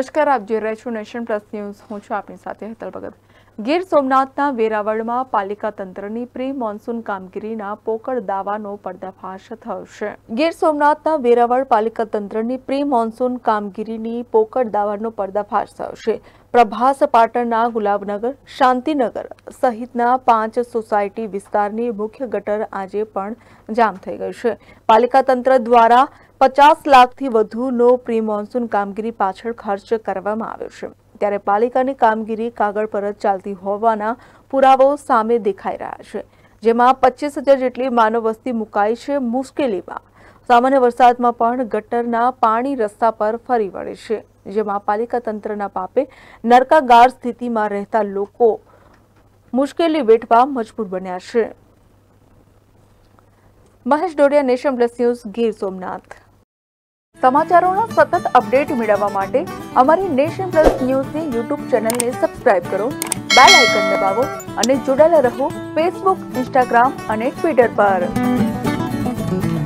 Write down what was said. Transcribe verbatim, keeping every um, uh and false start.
નમસ્કાર, આપ જોઈ રહ્યા છો નેશન પ્લસ ન્યૂઝ. હું છું આપની સાથે હેતલ ભગત. ગીર સોમનાથના વેરાવળમાં પાલિકા તંત્રની પ્રી મોન્સૂન કામગીરીના પોકળ દાવાનો પર્દાફાશ થયો છે. ગીર સોમનાથના વેરાવળ પાલિકા તંત્રની પ્રી મોન્સૂન કામગીરીની પોકળ દાવાનો પર્દાફાશ થયો છે. પ્રભાસ પાટણના ગુલાબનગર, શાંતિનગર સહિતના પાંચ સોસાયટી વિસ્તારની મુખ્ય ગટર આજે પણ જામ થઈ ગઈ છે. પાલિકા તંત્ર દ્વારા પચાસ લાખથી વધુનો પ્રી મોન્સૂન કામગીરી પાછળ ખર્ચ કરવામાં આવ્યો છે. ત્યારે પાલિકાની કામગીરી કાગળ પર જ ચાલતી હોવાના પુરાવાઓ સામે દેખાઈ રહ્યા છે, જેમાં પચીસ હજાર જેટલી માનવ વસ્તી મુકાઈ છે મુશ્કેલીમાં. સામાન્ય વરસાદમાં પણ ગટરના પાણી રસ્તા પર ફરી વળે છે, જેમાં પાલિકા તંત્રના પાપે નરકાગાર સ્થિતિમાં રહેતા લોકો મુશ્કેલી વેઠવા મજબૂર બન્યા છે. Mahesh Dodiya, nation plus news, Gir Somnath. સમાચારોના સતત અપડેટ મેળવવા માટે અમારી નેશન પ્લસ ન્યૂઝની યુટ્યુબ ચેનલને સબસ્ક્રાઇબ કરો, બેલ આઇકન દબાવો અને જોડાયેલા રહો ફેસબુક, ઇન્સ્ટાગ્રામ અને ટ્વિટર પર.